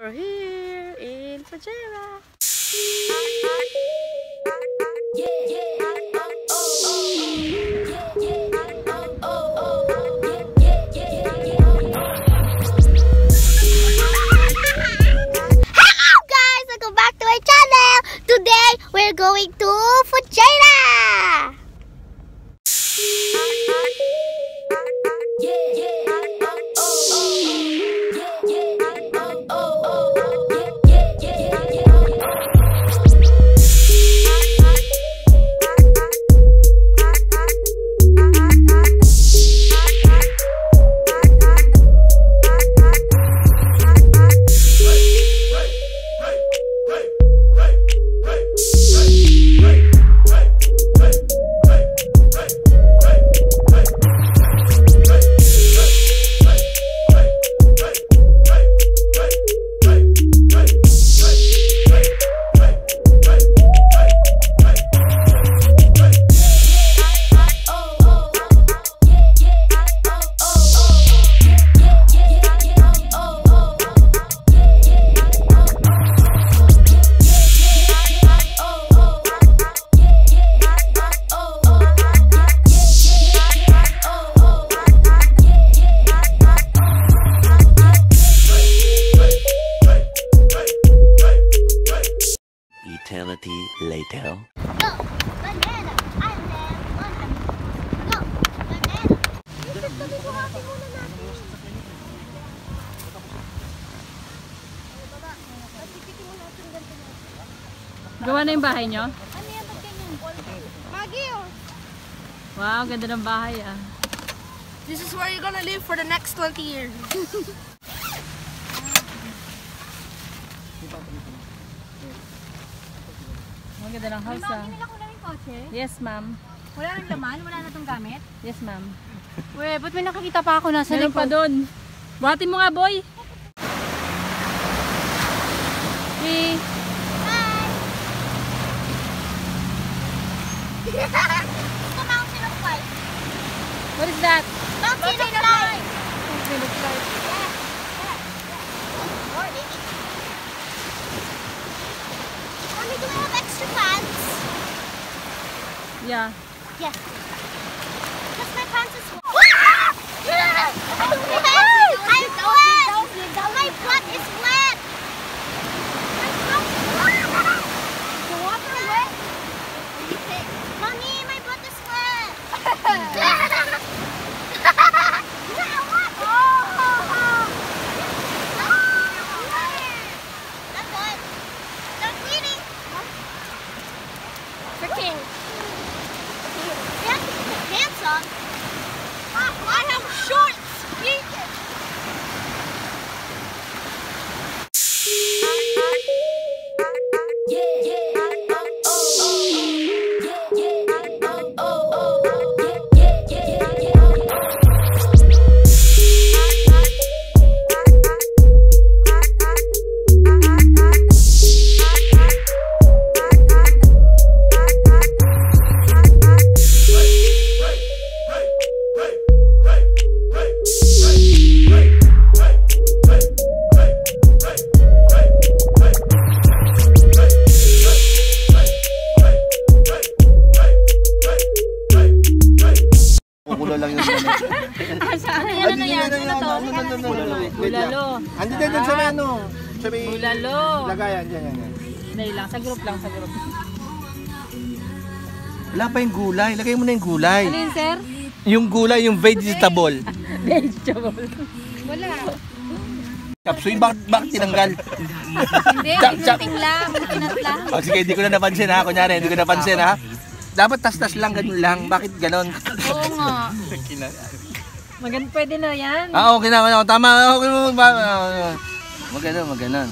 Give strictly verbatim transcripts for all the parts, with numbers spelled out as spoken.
We're here in Fujairah. Yeah, yeah. We're going to Fujairah! Eternity later. Go, banana. I love banana. Go, banana. Isip kami buhatin muna natin. Gawa na yung bahay nyo? Ano yan? Ba't ganyan? Magi oh. Wow, ganda ng bahay ah. This is where you're gonna live for the next twenty years. Ang ganda ng house ah. Nila ko na yung kotse? Yes, ma'am. Wala nang laman? Wala na itong gamit? Yes, ma'am. Weh, ba't may nakakita pa ako nasa Meron likod? pa doon. Buhatin mo nga, boy. Hey. Hi! Ito Mountain of Light. What is that? Mountain of Light! Mountain of Light. Yeah, yeah, yeah. More, baby. Mommy, do we have extra pants? Yeah. Yes. Because my pants is wet. I'm wet! My butt is wet! The water wet? Mommy, my butt is wet! I'm good. Start cleaning. Freaking. You have to put the pants on. I have shorts. Bulalo. Andi din sa may ano, sa may Bulalo. lagayan diyan yan. Dahil lang, sa group lang, sa group. Wala pa yung gulay. Lagay mo na yung gulay. Ano yun, sir? Yung gulay, yung vegetable. Vegetable. Wala. Kapsoy, bakit, bakit tinanggal? Hindi, pinuting lang. Pinat lang. O sige, hindi ko na napansin ha. Kunyari, hindi ko napansin ha. Dapat tas-tas lang, ganun lang. Bakit ganon? Oo nga. Maganda, pwede na yan. Ah, okay na. Okay, tama. Okay mo. Maganon, maganon.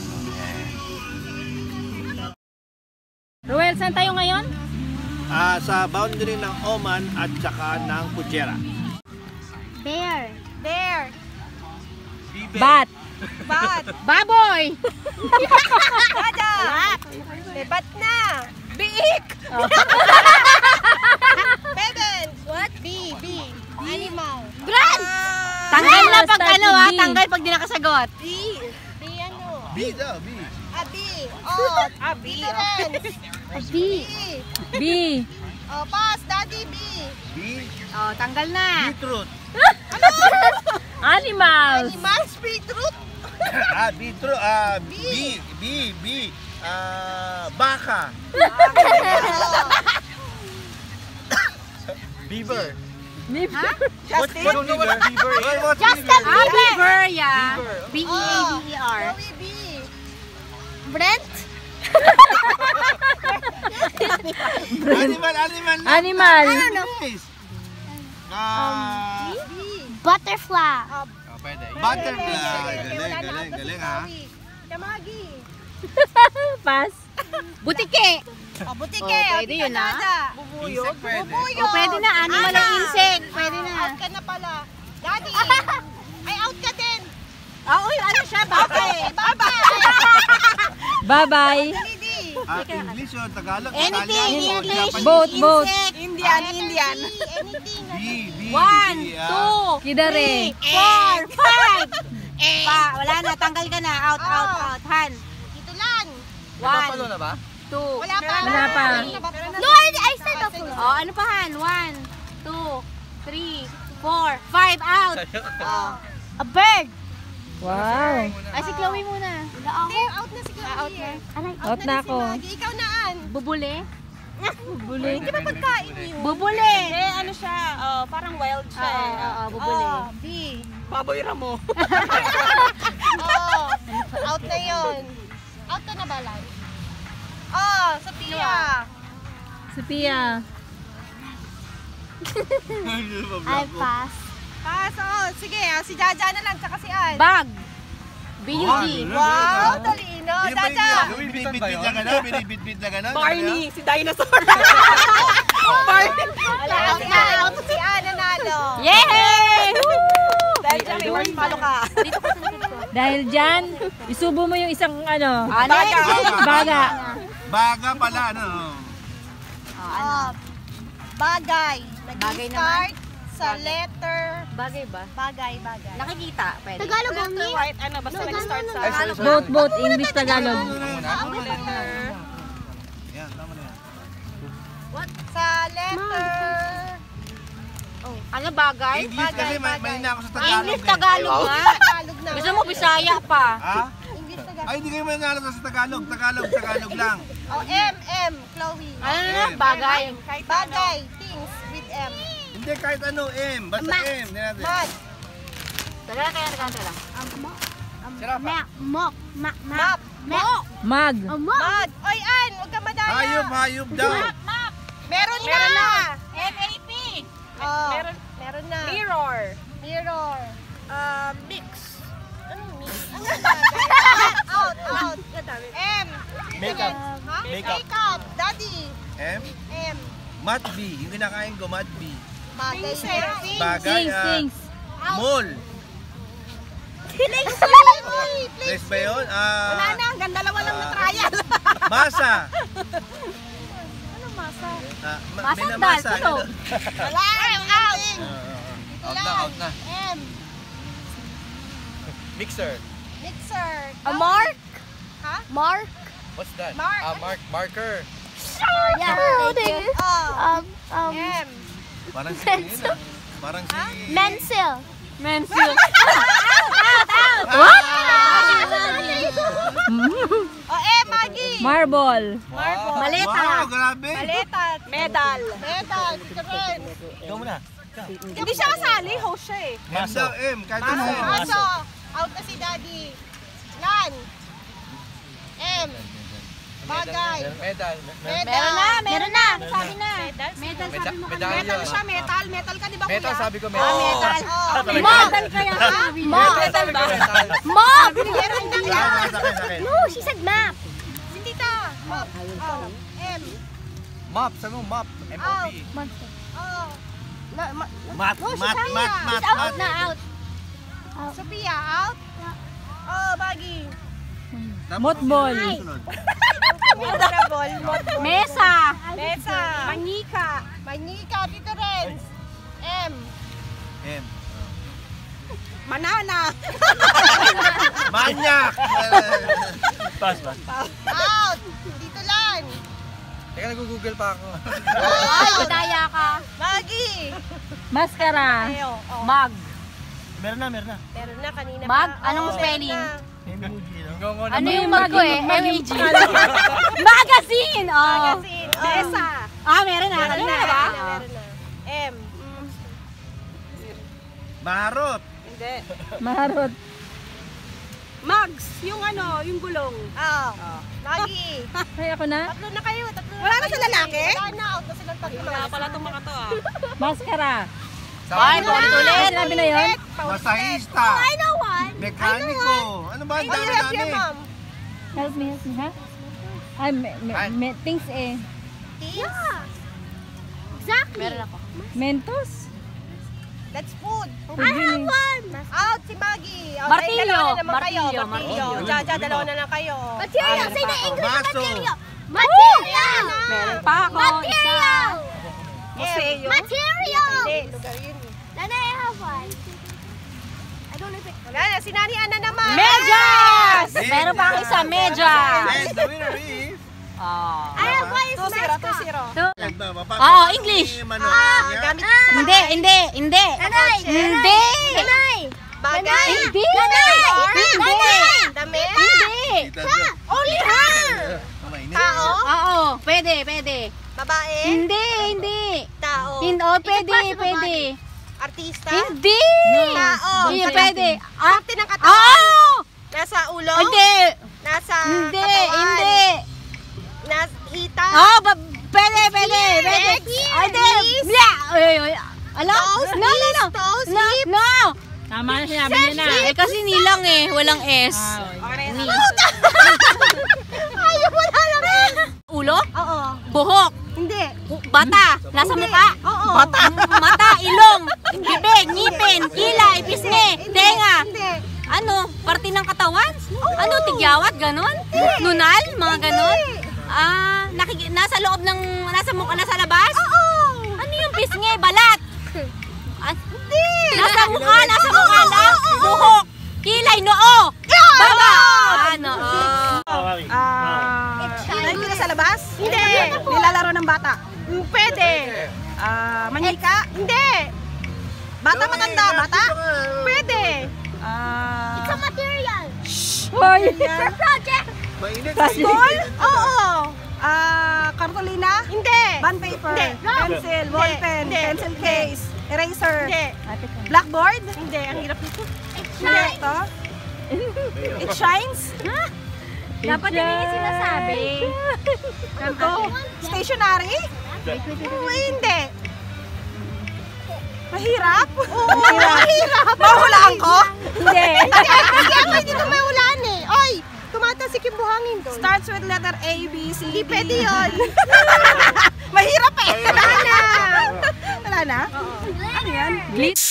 Ruel, saan tayo ngayon? Ah, sa boundary ng Oman at saka ng Fujairah. Bear. Bear. Bat. Bat. Baboy. Dada. May bat na. Biik. Beben. What? B. B. Animal. Grand! Ah, Tanggal na Ah, pag start ano with ha, B. tanggal pag di nakasagot. B. B ano? B daw, B. Ah, B. Oh, Ah, B, Tito Renz. B. B. B. Oh, pass, Daddy B. B. Oh, tanggal na. Beetroot. Animals. Animals, beetroot. ah, beetroot. Ah, B. B. B. Ah, baka. Oh. Beaver. Beaver. What, what beaver? Beaver. What, what Justin beaver? Ah, beaver, yeah. Beaver. B E A V E R. Chloe B. Brent. Animal, animal. lang. Animal. I don't know. Please. Ah, B. Butterfly. Oh, butterfly. Galing, Galing, galing, galing ha. Kamagi. Pass. Butike. Oh, butike. Oh, Oh, pwede Tita yun, ah. Dada. Insect pwede. Bubuyog. Oh, pwede na. Animal Ana. o insect. Pwede na. Out ka na pala. Daddy. Ay, out ka din. Ah, uy, ano siya? Okay, bye-bye. Bye-bye. Dali, di. Ah, English o Tagalog? Anything, Italiano, English, Japanese? both, both. Indian, Indian. Anything. B, B, One, B, ah. two, Kidare. four, five. Pa, wala na. Tanggal ka na. Out, out, Oh. out. Hand. Ito lang. One, na ba? two. Wala pa. Wala pa. No, I, I said Ah, the sige. Oh, ano pa, Han? One, two, three, four, five. Out. Oh. A bird. Wow. Ay, si Chloe muna. Hindi, out na si Chloe. Ah, out na. Aray. Out na si ako. Maggie. Ikaw na, An. Bubuli? Bubuli. Di ba pagkain yun? Bubuli. Eh, ano siya, oh, parang wild siya. Oo, eh. oo, oo, bubuli. Oh, B. Baboy ramo. Oh, out na yun. Out ka na ba, Lan? Oh, Sophia. Sophia. I pass. Pass, oh. Sige, ah, si Jaja na lang, tsaka si An. Bag. B U G. Wow, talino. Jaja. Binibit-bit na gano'n? Binibit-bit na gano'n? Barney, si dinosaur. Wala, out na. Out si An, nanalo. Yay! Dahil siya may marshmallow ka. Dahil dyan, isubo mo yung isang ano. Baga. Baga. Baga pala, ano? Oh, bagay. Bagay Nag-start sa letter. Bagay ba? Bagay, bagay. Nakikita, pwede. Tagalog After only. white, ano, basta nag-start sa... Both, both. English, Tagalog. letter. Yan, tama na yan. Sa letter. Ano bagay? English kasi may, may na ako sa Tagalog. English, eh. Tagalog nga. Tagalog na. Gusto mo Bisaya pa. Ha? English, Tagalog. Ay, hindi kayo manalo sa Tagalog. Tagalog, Tagalog lang. Oh, M, M, Chloe. Ano na, bagay. Kahit bagay, things with M. Hindi, kahit ano, M. Basta Math. M. Hindi natin. Mad, Taga, taga, taga, taga. Um, mo. Um, map. Mop. Map. map, Map. Mag. A mop. mad. Oy, An, huwag ka madaya. Hayop, hayop daw. Meron na. Meron na. M A P. Oh, Meron. meron na. Mirror. Mirror. Uh, mix. Anong mix? Ano bagay? Out, out. M. Makeup. Ha? Makeup. Makeup. Daddy. M. M. Mat B. Yung kinakain ko, Mat B. Bagay na. Bagay, Things, ah, things. mall. Please, please. Place ba yun? Wala Ah, na, hanggang dalawa lang na trial. masa. Ano masa? Ah, ma- Masa minamasa, dal, ganun. Wala, out. Ah, out na, out na. M. Mixer. Mixer. A mark. Ha? Mark. What's that? Mark. Ah, mark, marker. Yeah. Thank you. Oh. Um. Um. M. Parang si, yun ah. Parang si... Mensil. Mensil. What? Oh, M, Maggie. Marble. Marble. Maleta. Wow, grabe. Maleta. Medal. Medal. Karen. Ikaw muna. Hindi siya kasali, host siya eh. M daw, M. Kahit ano M. Maso. Out na si Daddy. Lan. M. Bagay. Medal. Medal. Meron na, meron na. Sabi na. Metal, sabi mo Medallion. Metal siya, metal. Metal ka, di ba, Metal, kuya? sabi ko Ah, metal. metal. Oh, Metal kaya sabi mo. Metal ba? Metal. Mop. meron na Ah, yan. sa akin, sa akin. No, she said map. Hindi ka. Mop. Oh. M. Map, sabi mo map. M O P. Oh. No, ma- Mat, Oh, si mat, Saya. mat, mat, She's out mat. na out. Sophia, out. Oh, Baggy. Motball. Memorable. Mesa. Mesa. Manika. Manika, Tito Renz. M. M. Manana. Manyak! Pass, pass. Out! Dito lang. Teka, nag-google pa ako. Ay, madaya ka. Maggie! Mascara. Ayo, oh. Mag. Meron na, meron na. Meron na kanina Mag? pa. Anong Oo, spelling? meron na. Ano yung mag ko eh? M A G. Magazine! Oh. Magazine. Oh. Mesa. Ah, meron na. Meron Kanina na, na ba? meron na, meron na. M. Marot! Hindi. Marot. Mags. Yung ano, yung gulong. Oh. Maggie. Ay, ako na? Tatlo na kayo. Tatlo na Wala na kayo. sa lalaki? Wala na. Out na silang tatlo. Wala pala itong mga to ah. Mascara. Ay, ulit. Sinabi na yun? Masahista! I know one. Mekaniko! Ano ba? Ang Oh, dami yes, your dami. mom. Help me, help me, ha? Ay, me, me, me, things eh. Yeah. Exactly. Meron ako. Mentos? That's food. I have one. Out si Maggie. Out, Martilyo. ay, dalawa na naman kayo. Martilyo, Martilyo. martilyo. Jaja, dalawa na lang kayo. Material. Say the English Baso. material. Material. Meron pa ako. Material. Museo. Material. Hindi, lugar yun. eh. Then I have one. I don't know if it. Wala na, si Nani Ana naman. Medyas! Medyas. Meron pa ako isa, medyas. And the winner is... Oh. I have one is two zero, two mascot. zero. Ganda, mapa- Oo, paano English. ni Manok? Ah, Yan. gamit Hindi, hindi, hindi. Nanay. Hindi. Nanay. bagay. Hindi. Nanay. Hindi. Damit. Hindi. Tita Jo. Only her. Mainit. Tao. Oo, pwede, pwede. Babae. Hindi, hindi. Tao. Hindi, oh, pwede, pwede. Artista. Hindi. Tao. Hindi, Sa- pwede. Ah, Parte ng katawan. Oo! Nasa ulo. Hindi. Nasa Hindi, katawan. hindi. Nasa hita. Oh, ba- pwede, pwede, pwede. Legs, Ay, hindi. knees. Blah! Ay, ay, Alam? Toes, No, no, no. knees, toes, No, hips. no. Tama na sinabi niya na. Eh, kasi nilang eh. Walang S. Okay na Ni. Ayaw mo na lang. Ulo? Oo. Buhok? Hindi. Bata? Nasa mukha? Oo. Bata? Mata, ilong, bibig, ngipin, kilay, pisngi, tenga. Hindi. Ano? Parte ng katawan? Ano? Tigyawat? Ganon? Nunal? Mga ganon? Ah, nakik- nasa loob ng, nasa mukha, nasa labas? Oo. Ano yung pisngi? Balat? Ah, Hindi. nasa mukha, nasa mukha lang? Buhok, kilay, noo, baba. Ah, noo. Ah, nakikita sa labas? Hindi. Nilalaro ng bata? Mm, Pwede. Ah, manika? Hindi. Bata matanda? Bata? Pwede. Ah, It's a material. Hoy. It's a project. Mainit. School? Oo. Ah, kartolina? Hindi. Bond paper? Hindi. Pencil? Ball Hindi. pen? Hindi. Pencil Hindi. case? Eraser? Hindi. Blackboard? Hindi. Ang hirap nito. Hindi. Ito? It shines? Dapat yun yung sinasabi. Ito? Stationary? Mm, Hindi. Mahirap? Oo. Mahirap. Mahulaan ko? Hindi. Kasi ako hindi ko mahulaan eh. Oy, tumatasik yung buhangin doon. Starts with letter A, B, C, Hindi D. pwede yun. Mahirap eh. Wala na. Wala na? Ano yan? Glitch.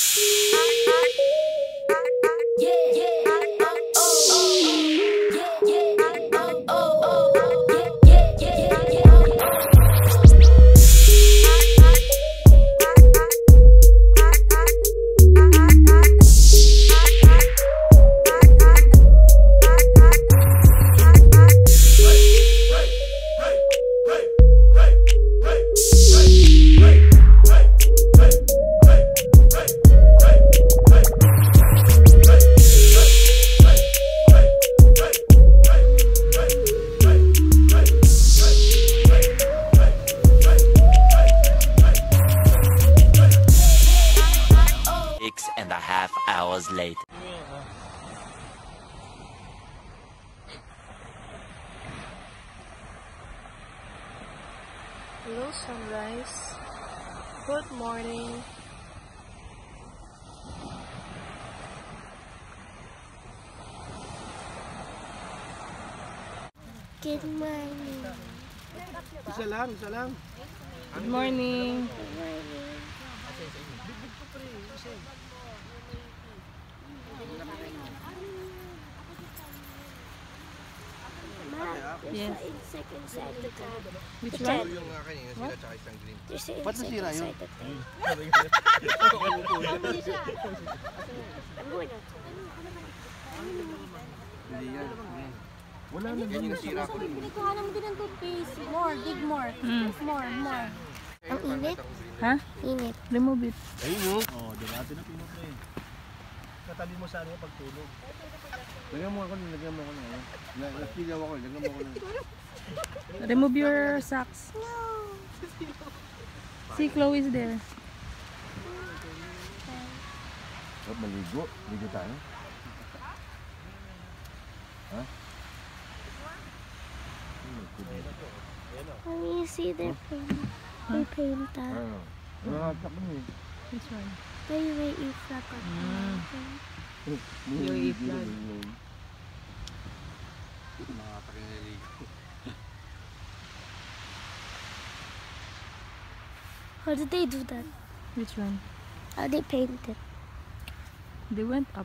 Six and a half hours later. Hello, sunrise. Good morning. Good morning. Isa lang, isa lang. Good morning. There's Yes. an insect inside the tent. Which The one? tent. Yung uh, kanina sila tsaka isang green. There's an Ba't insect nasira yun? inside the tent. I'm going out. Hindi yan. Wala na yan yung nasira ko. Pinagkuhanan mo din ng toothpaste. More, dig more. Mm. More, more. Ang init. Ha? Init. Remove it. Ayun no? Oo, oh, dati na pinot na eh. Katabi mo sa ano pagtulog. Lagyan mo ako, lagyan mo ako na yan. Napigaw ako, lagyan mo ako na. Remove your socks. See, Chloe is there. Oh, maligo. Ligo tayo. Ha? Can you see their paint? They paint that. Ano? Nangatak mo eh. Which one? They may eat that on Mm. Yung i-flag. Nangatak yung naligo. How did they do that? Which one? How they paint it? They went up.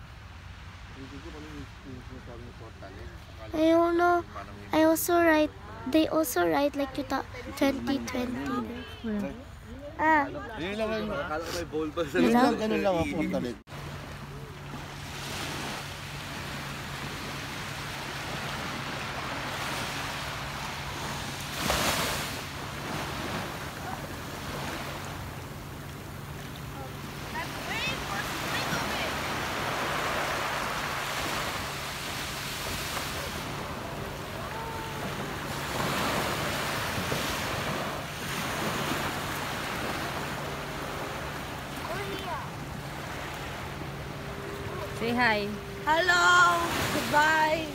I don't know. I also write. They also write like two twenty twenty. Where? Ah, Yun lang ang... Akala ko may bowl pa sa Yun lang, ganun lang ako. Talit. Say hi. Hello! Goodbye!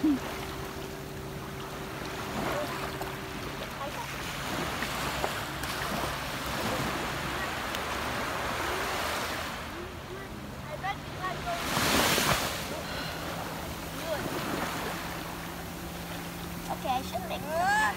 okay. I should make.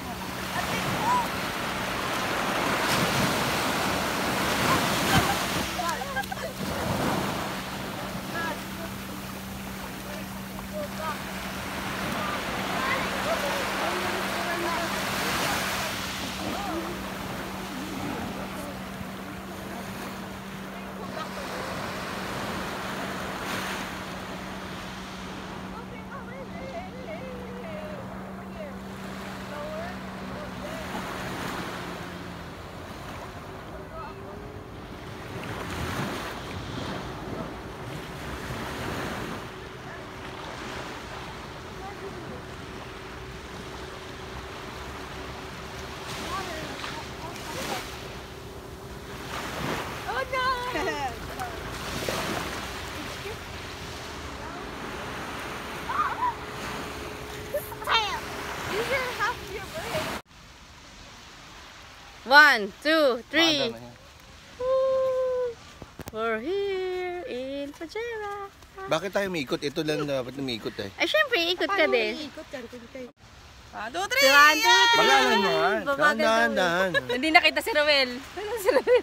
One, two, three. Woo! We're here in Pajera. Bakit tayo umiikot? Ito lang dapat umiikot eh. Ay, syempre, ikot ka din. Ikot yan, tuloy. One, two, three! One, two, three! Bagalan mo nga. Babagal Dahan, daw. dahan. Hindi nakita si Roel. Ano si Roel?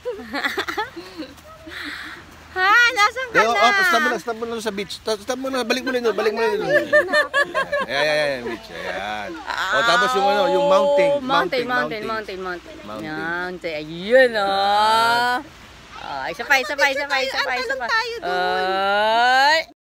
Ha? Nasaan ka Kaya, na? oh, stop mo na, stop mo na sa beach. Stop, stop mo na, balik mo na yun, balik mo na yun. Ayan, ayan, ayan, beach. Ayan. O, tapos yung ano, yung mountain. Mountain, mountain, mountain, mountain. Mountain. Ayun, oh. Ay, isa pa, isa pa, isa pa, isa pa, isa pa. Ay!